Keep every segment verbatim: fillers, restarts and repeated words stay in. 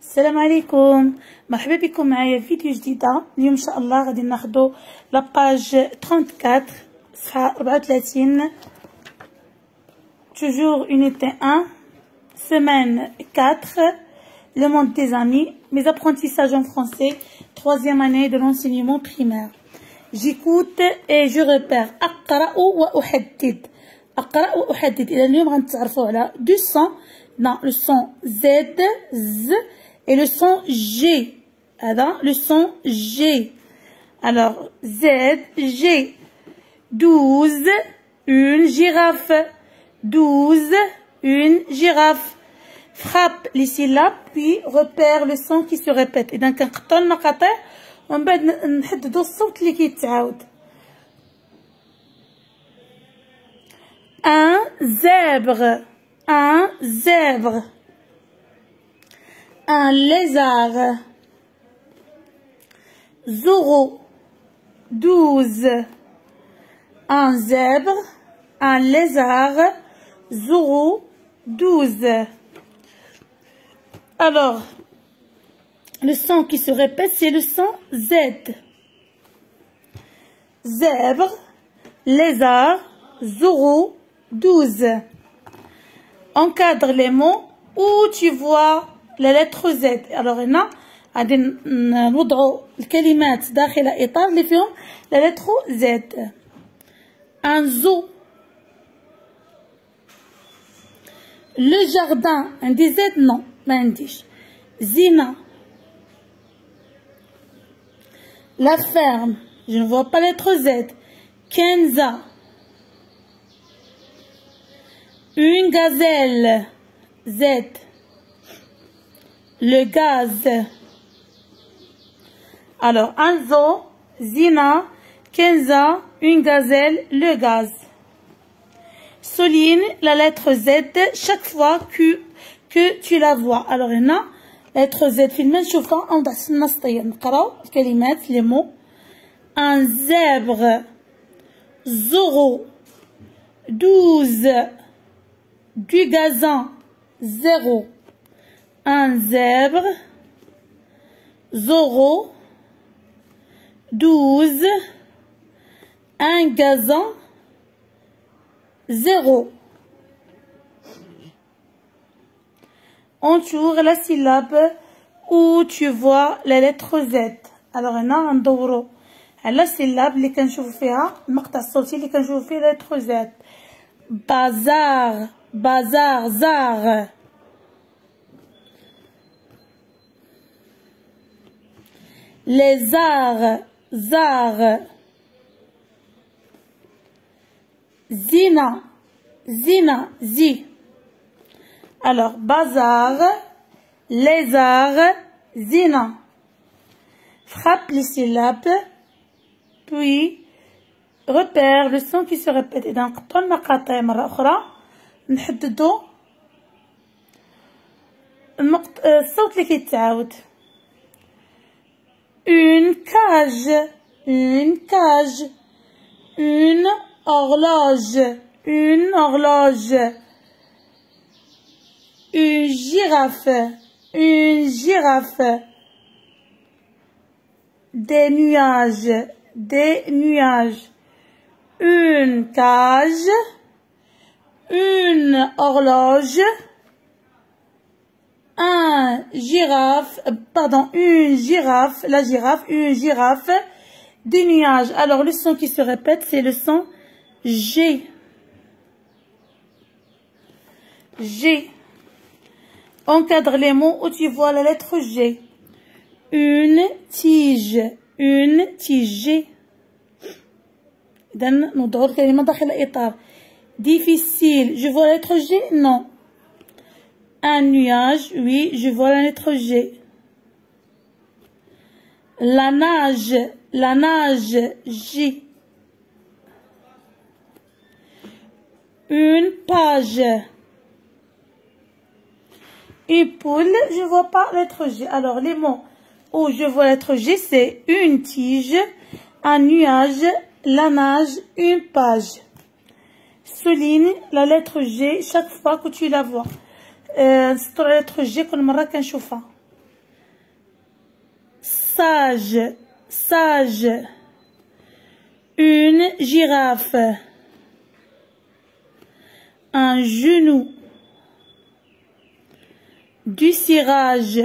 السلام عليكم، مرحبا بكم معايا في فيديو جديده. اليوم ان شاء الله غادي ناخذوا لاباج أربعة وثلاثين صفحه أربعة وثلاثين toujours unité un semaine quatre le monde des amis, mes apprentissages en français, troisième année de l'enseignement primaire. J'écoute et je repère. أقرأ وأحدد. أقرأ وأحدد. إذا اليوم غنتعرفوا على دو son. Non, le son Z, Z et le son G. Alors, le son G. Alors, Z, G. douze, une girafe. douze, une girafe. Frappe les syllabes, puis repère le son qui se répète. إذا كنقطعوا المقاطع ومن بعد نحددوا الصوت اللي كيتعاود. Un zèbre. Un zèbre. Un lézard. Zéro. douze. Un zèbre. Un lézard. Zéro. douze. Alors, le son qui se répète, c'est le son Z. Zèbre, lézard, zéro, douze. Encadre les mots où tu vois la lettre Z. Alors هنا غادي نوضعوا الكلمات داخل إطار اللي فيهم la lettre Z. Un zoo. Le jardin. عندي Z non ما عنديش. Zina. La ferme. Je ne vois pas la lettre Z. Kenza. Une gazelle. Z. Le gaz. Alors, un zoo, Zina, Kenza, une gazelle, le gaz. Souligne la lettre Z chaque fois que, que tu la vois. Alors, هنا lettre Z في الماء نشوفها أوضح النسطية. نقراو الكلمات les mots. Un zèbre. Zéro. douze. Du gazon. Zéro. Un zèbre. Zéro. douze. Un gazon. Zéro. Entoure la syllabe où tu vois la lettre Z. Alors هنا غندورو على السيلاب اللي كنشوفو فيها المقطع الصوتي اللي كنشوفو فيه la lettre Z. Bazar. Bazar, zar. Lézard, zar. Zina, zina, zi. Alors, bazar, lézard, zina. Frappe les syllabes, puis repère le son qui se répète. إذا نقطعوا المقاطع مرة أخرى نحددوا المقط... الصوت اللي كيتعاود. Une cage. Une cage. Une horloge. Une horloge. Une girafe. Une girafe. Des nuages. Des nuages. Une cage. Une horloge. Un girafe. Pardon, une girafe. La girafe. Une girafe. Des nuages. Alors, le son qui se répète, c'est le son G. G. Encadre les mots où tu vois la lettre G. Une tige. Une tige. إذا نوضعوا الكلمة داخل إطار. Difficile. Je vois la lettre G? Non. Un nuage? Oui, je vois la lettre G. La nage. La nage. J. Une page. Une poule, je vois pas la lettre G. Alors, les mots où je vois la lettre G, c'est une tige, un nuage, la nage, une page. Souligne la lettre G chaque fois que tu la vois. سطر la lettre G كل مرة كنشوفها. sage, sage. Une girafe. Un genou. Du cirage.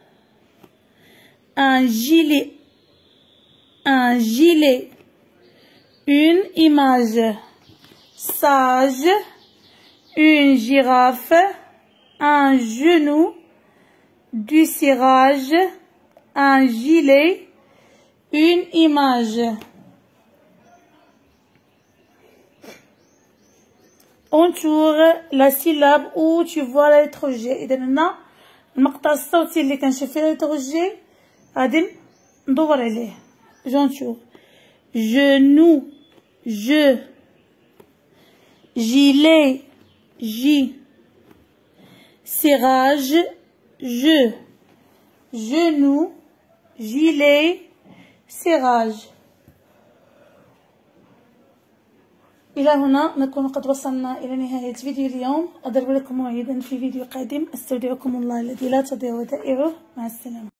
Un gilet. Un gilet. Une image. Sage. Une girafe. Un genou. Du cirage. Un gilet. Une image. Entoure la syllabe où tu vois la lettre G. إذا هنا المقطع الصوتي اللي كنشوف فيه la lettre G غادي ندور عليه. J'entoure. Genou, je. Gilet, J. Serrage, je. Genou, gilet, serrage. إلى هنا نكون قد وصلنا إلى نهاية فيديو اليوم. أضرب لكم موعدا في فيديو قادم. أستودعكم الله الذي لا تضيع ودائعه. مع السلامة.